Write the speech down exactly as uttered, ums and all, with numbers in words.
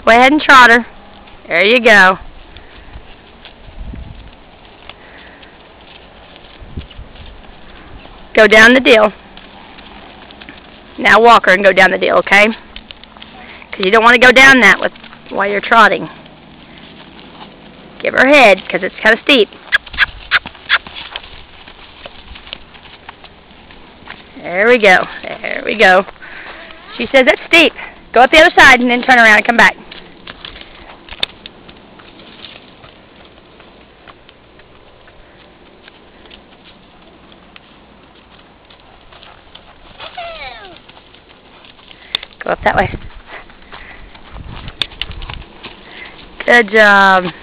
Go ahead and trot her. There you go. Go down the deal. Now walk her and go down the deal, okay? Because you don't want to go down that with while you're trotting. Give her head, because it's kind of steep. There we go. There we go. She says it's steep. Go up the other side and then turn around and come back. Go up that way. Good job.